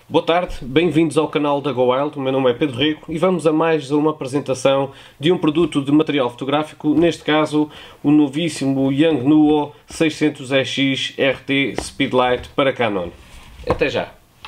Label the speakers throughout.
Speaker 1: Boa tarde, bem-vindos ao canal da GoWild. O meu nome é Pedro Rico e vamos a mais uma apresentação de um produto de material fotográfico, neste caso o novíssimo Yongnuo 600EX RT Speedlight para Canon. Até já!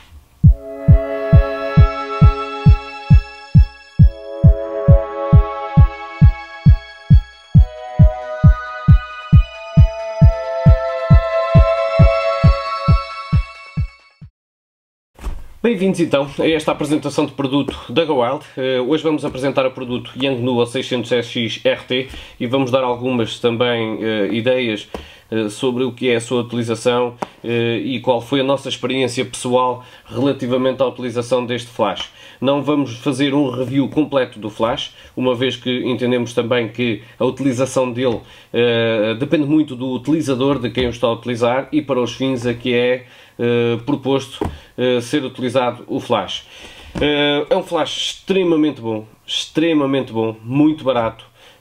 Speaker 1: Bem-vindos então a esta apresentação de produto da GoWild. Hoje vamos apresentar o produto Yongnuo 600EX RT e vamos dar algumas também ideias sobre o que é a sua utilização e qual foi a nossa experiência pessoal relativamente à utilização deste flash. Não vamos fazer um review completo do flash, uma vez que entendemos também que a utilização dele depende muito do utilizador, de quem o está a utilizar e para os fins a que é proposto ser utilizado o flash. É um flash extremamente bom, muito barato.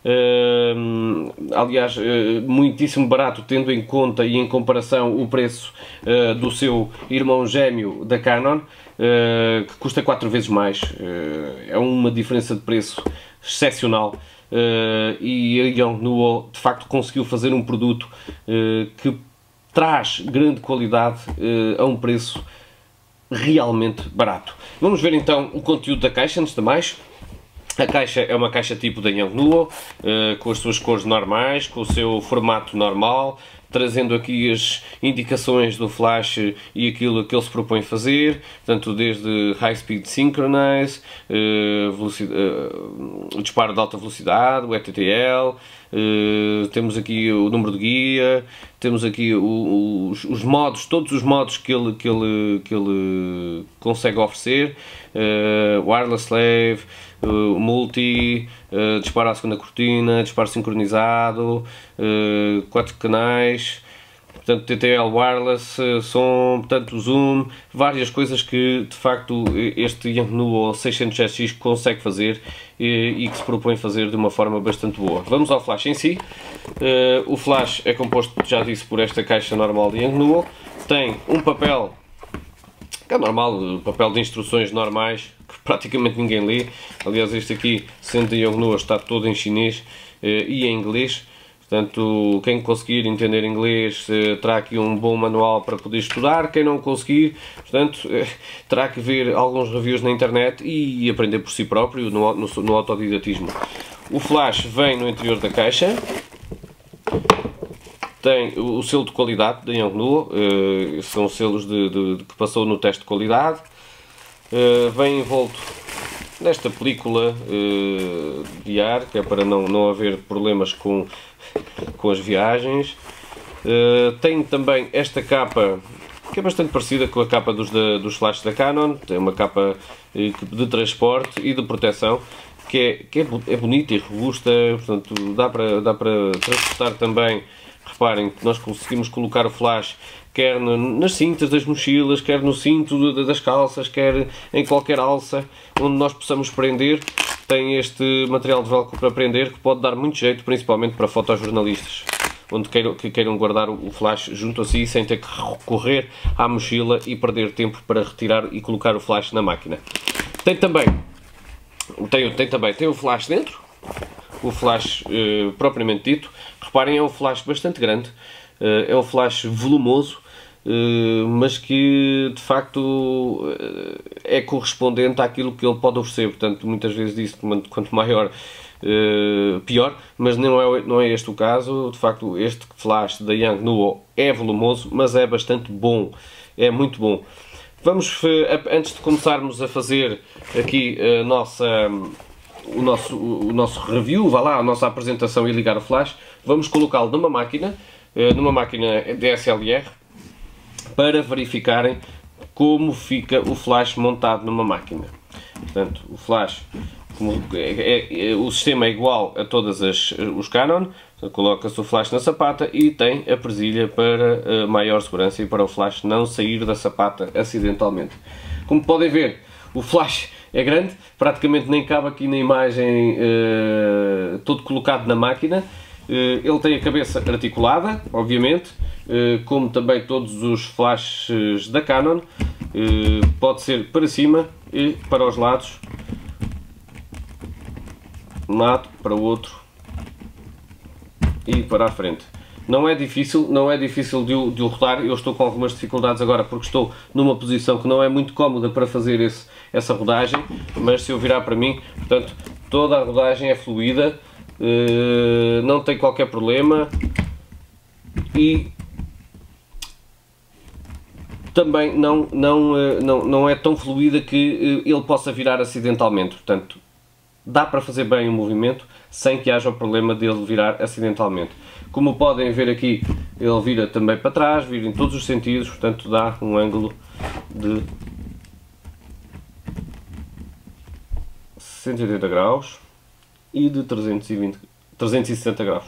Speaker 1: Aliás, muitíssimo barato, tendo em conta e em comparação o preço do seu irmão gêmeo da Canon, que custa 4 vezes mais. É uma diferença de preço excepcional. E a Yongnuo de facto conseguiu fazer um produto que traz grande qualidade a um preço realmente barato. Vamos ver então o conteúdo da caixa, antes de mais. A caixa é uma caixa tipo da Yongnuo, com as suas cores normais, com o seu formato normal, trazendo aqui as indicações do flash e aquilo que ele se propõe fazer, portanto desde High Speed Synchronize, disparo de alta velocidade, o ETTL, temos aqui o número de guia, temos aqui os modos, todos os modos que ele consegue oferecer, Wireless Slave, multi, disparo à segunda cortina, disparo sincronizado, 4 canais, portanto TTL wireless, som, portanto zoom, várias coisas que de facto este Yongnuo 600EX consegue fazer e que se propõe fazer de uma forma bastante boa. Vamos ao flash em si. O flash é composto, já disse, por esta caixa normal de Yongnuo, tem um papel que é normal, papel de instruções normais, que praticamente ninguém lê. Aliás, este aqui, sendo de Yongnuo, está todo em chinês e em inglês. Portanto, quem conseguir entender inglês terá aqui um bom manual para poder estudar. Quem não conseguir, portanto, terá que ver alguns reviews na internet e aprender por si próprio, no autodidatismo. O flash vem no interior da caixa. Tem o selo de qualidade da Yongnuo, são selos que passou no teste de qualidade. Vem envolto nesta película de ar, que é para não haver problemas com as viagens. Tem também esta capa, que é bastante parecida com a capa dos flashes da Canon. Tem uma capa de transporte e de proteção, que é bonita e robusta, portanto dá para transportar também. Reparem que nós conseguimos colocar o flash quer nas cintas das mochilas, quer no cinto das calças, quer em qualquer alça onde nós possamos prender. Tem este material de velcro para prender que pode dar muito jeito, principalmente para fotojornalistas, onde queiram guardar o flash junto a si sem ter que recorrer à mochila e perder tempo para retirar e colocar o flash na máquina. Tem o flash dentro. O flash propriamente dito, reparem, é um flash bastante grande, é um flash volumoso, mas que de facto é correspondente àquilo que ele pode oferecer. Portanto, muitas vezes diz que quanto maior, pior, mas não é este o caso. De facto, este flash da Yongnuo é volumoso, mas é bastante bom, é muito bom. Vamos, antes de começarmos a fazer aqui o nosso review, vá lá, a nossa apresentação e ligar o flash, vamos colocá-lo numa máquina DSLR, para verificarem como fica o flash montado numa máquina. Portanto, o flash, o sistema é igual a todas os Canon. Coloca-se o flash na sapata e tem a presilha para maior segurança e para o flash não sair da sapata acidentalmente. Como podem ver, o flash é grande, praticamente nem cabe aqui na imagem, todo colocado na máquina. Ele tem a cabeça articulada, obviamente, como também todos os flashes da Canon. pode ser para cima e para os lados, um lado, para o outro e para a frente. Não é difícil de o rodar. Eu estou com algumas dificuldades agora porque estou numa posição que não é muito cómoda para fazer essa rodagem, mas se eu virar para mim, portanto, toda a rodagem é fluida, não tem qualquer problema e também não é tão fluida que ele possa virar acidentalmente. Portanto, dá para fazer bem o movimento sem que haja o problema dele virar acidentalmente. Como podem ver aqui, ele vira também para trás, vira em todos os sentidos, portanto dá um ângulo de 180 graus e de 360 graus.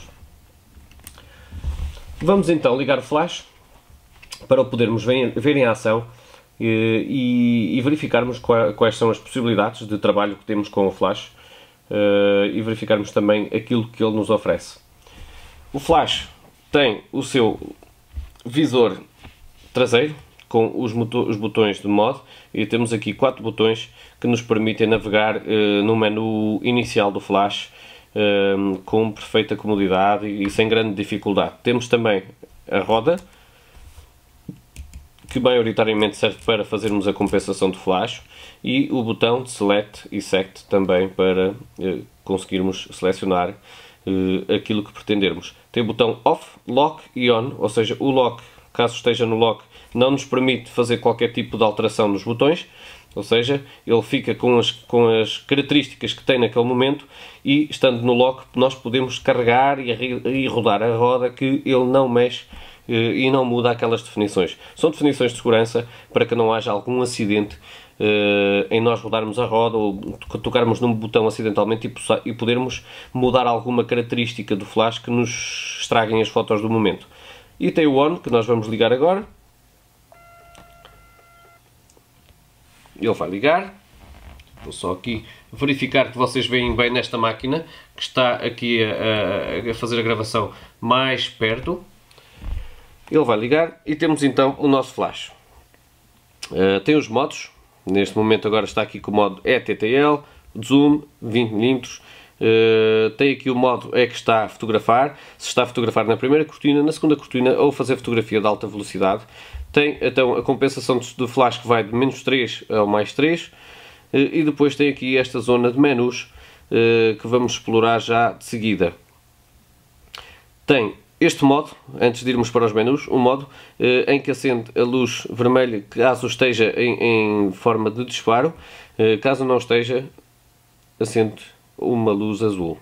Speaker 1: Vamos então ligar o flash para o podermos ver em ação e verificarmos quais são as possibilidades de trabalho que temos com o flash e verificarmos também aquilo que ele nos oferece. O flash tem o seu visor traseiro com os botões de mod e temos aqui 4 botões que nos permitem navegar no menu inicial do flash com perfeita comodidade e sem grande dificuldade. Temos também a roda, que maioritariamente serve para fazermos a compensação do flash, e o botão de Select e Sect também para conseguirmos selecionar aquilo que pretendermos. Tem o botão Off, Lock e On, ou seja, o Lock, caso esteja no Lock, não nos permite fazer qualquer tipo de alteração nos botões, ou seja, ele fica com as características que tem naquele momento, e estando no Lock nós podemos carregar e rodar a roda, que ele não mexe e não muda aquelas definições. São definições de segurança para que não haja algum acidente em nós rodarmos a roda ou tocarmos num botão acidentalmente e podermos mudar alguma característica do flash que nos estraguem as fotos do momento. E tem o On, que nós vamos ligar agora. Ele vai ligar. Vou só aqui verificar que vocês veem bem nesta máquina, que está aqui a fazer a gravação mais perto. Ele vai ligar e temos então o nosso flash. Tem os modos. Neste momento agora está aqui com o modo ETTL, Zoom, 20mm. Tem aqui o modo que está a fotografar. Se está a fotografar na primeira cortina, na segunda cortina, ou fazer fotografia de alta velocidade. Tem então a compensação do flash, que vai de -3 ao +3. E depois tem aqui esta zona de menus que vamos explorar já de seguida. Tem este modo, antes de irmos para os menus, um modo em que acende a luz vermelha caso esteja em forma de disparo, caso não esteja, acende uma luz azul.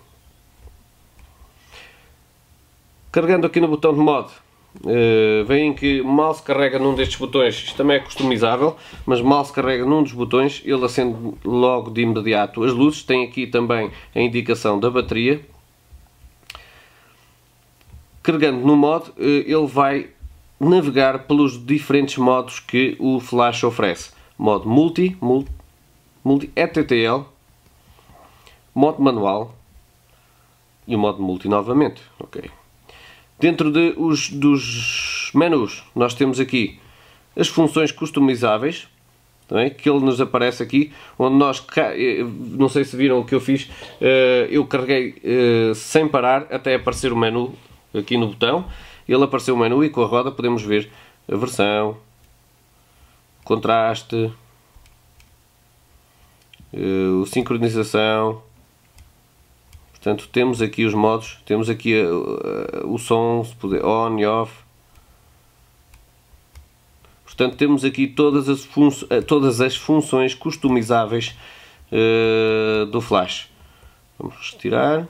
Speaker 1: Carregando aqui no botão de mod, veem que mal se carrega num destes botões, isto também é customizável, mas mal se carrega num dos botões, ele acende logo de imediato as luzes. Tem aqui também a indicação da bateria. Carregando no mod, ele vai navegar pelos diferentes modos que o flash oferece. Modo multi ETTL, modo manual e o modo multi novamente. Okay. Dentro dos menus, nós temos aqui as funções customizáveis, também, que ele nos aparece aqui, onde nós, não sei se viram o que eu fiz, eu carreguei sem parar até aparecer o menu. Aqui no botão, ele apareceu o menu e com a roda podemos ver a versão, contraste, a sincronização. Portanto, temos aqui os modos, temos aqui o som, se puder, on e off. Portanto, temos aqui todas as funções customizáveis do flash. Vamos retirar.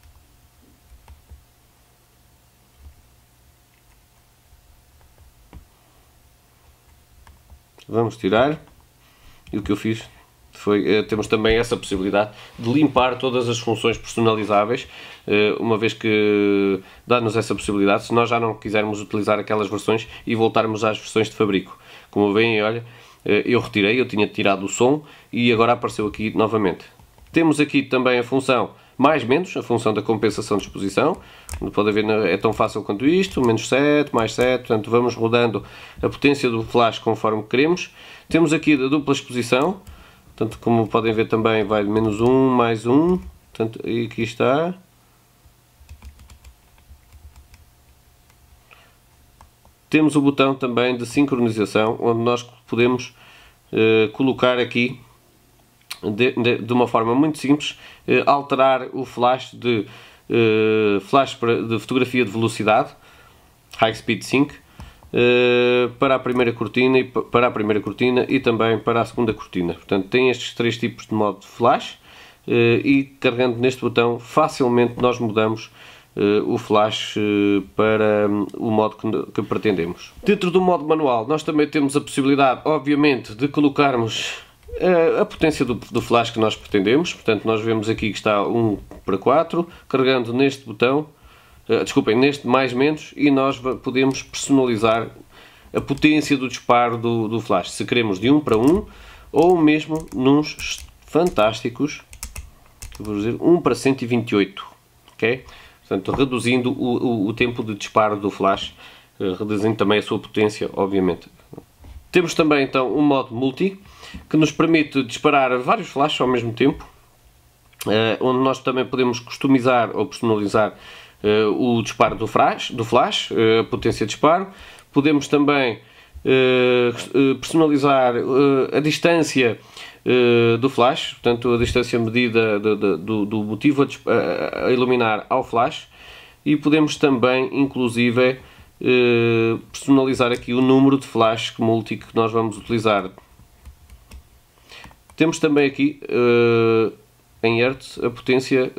Speaker 1: Vamos tirar, e o que eu fiz foi, temos também essa possibilidade de limpar todas as funções personalizáveis, uma vez que dá-nos essa possibilidade, se nós já não quisermos utilizar aquelas versões e voltarmos às versões de fabrico. Como veem, olha, eu retirei, eu tinha tirado o som e agora apareceu aqui novamente. Temos aqui também a função mais menos, a função da compensação de exposição. Como pode ver, é tão fácil quanto isto, menos 7, mais 7, portanto vamos rodando a potência do flash conforme queremos. Temos aqui a dupla exposição, portanto, como podem ver também vai de menos 1, mais 1, portanto, e aqui está. Temos o botão também de sincronização, onde nós podemos colocar aqui, de uma forma muito simples, alterar o flash de fotografia de velocidade, High Speed Sync, para a primeira cortina e também para a segunda cortina. Portanto, tem estes 3 tipos de modo de flash, e carregando neste botão facilmente nós mudamos o flash para o modo que pretendemos. Dentro do modo manual nós também temos a possibilidade, obviamente, de colocarmos a potência do flash que nós pretendemos. Portanto, nós vemos aqui que está 1:4, carregando neste botão, desculpem, neste mais menos, e nós podemos personalizar a potência do disparo do flash, se queremos de 1:1 ou mesmo nos fantásticos, vou dizer, 1:128, ok? Portanto, reduzindo o tempo de disparo do flash, reduzindo também a sua potência, obviamente. Temos também então um modo multi, que nos permite disparar vários flashes ao mesmo tempo, onde nós também podemos customizar ou personalizar o disparo do flash, a potência de disparo. Podemos também personalizar a distância do flash, portanto a distância medida do motivo a iluminar ao flash, e podemos também inclusive personalizar aqui o número de flash multi que nós vamos utilizar. Temos também aqui em Hertz a potência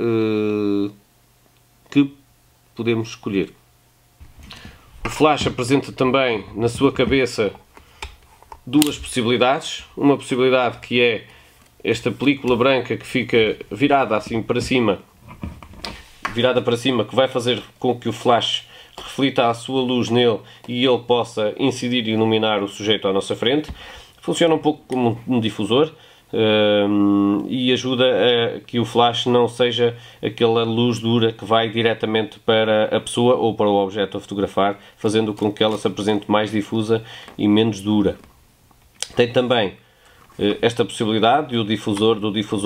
Speaker 1: que podemos escolher. O flash apresenta também na sua cabeça duas possibilidades. Uma possibilidade que é esta película branca que fica virada assim para cima, que vai fazer com que o flash reflita a sua luz nele e ele possa incidir e iluminar o sujeito à nossa frente. Funciona um pouco como um difusor e ajuda a que o flash não seja aquela luz dura que vai diretamente para a pessoa ou para o objeto a fotografar, fazendo com que ela se apresente mais difusa e menos dura. Tem também esta possibilidade do difusor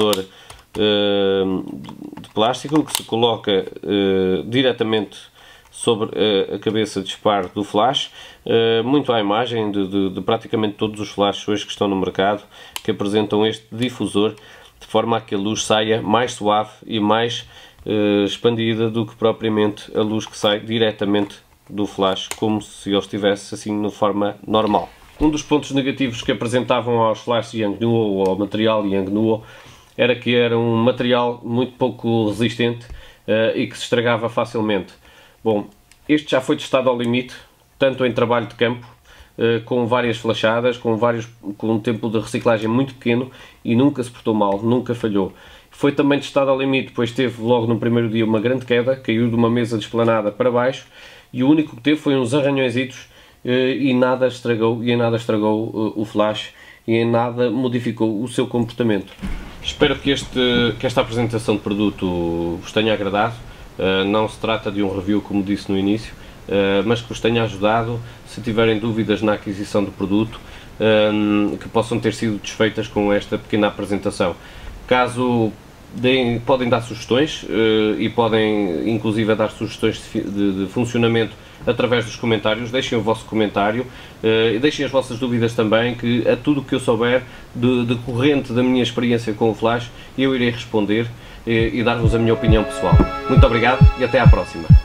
Speaker 1: de plástico, que se coloca diretamente sobre a cabeça de disparo do flash, muito à imagem de praticamente todos os flashes hoje que estão no mercado, que apresentam este difusor, de forma a que a luz saia mais suave e mais expandida do que propriamente a luz que sai diretamente do flash, como se ele estivesse assim de forma normal. Um dos pontos negativos que apresentavam aos flashes Yangnuo ou ao material Yangnuo era que era um material muito pouco resistente e que se estragava facilmente. Bom, este já foi testado ao limite, tanto em trabalho de campo, com várias flashadas, com um tempo de reciclagem muito pequeno, e nunca se portou mal, nunca falhou. Foi também testado ao limite, pois teve logo no primeiro dia uma grande queda, caiu de uma mesa de esplanada para baixo, e o único que teve foi uns arranhõezitos, e em nada estragou o flash, e em nada modificou o seu comportamento. Espero que esta apresentação de produto vos tenha agradado. Não se trata de um review, como disse no início, mas que vos tenha ajudado. Se tiverem dúvidas na aquisição do produto, que possam ter sido desfeitas com esta pequena apresentação. Caso podem dar sugestões e podem inclusive dar sugestões de funcionamento através dos comentários. Deixem o vosso comentário e deixem as vossas dúvidas também, que a tudo o que eu souber decorrente da minha experiência com o flash eu irei responder e dar-vos a minha opinião pessoal. Muito obrigado e até à próxima.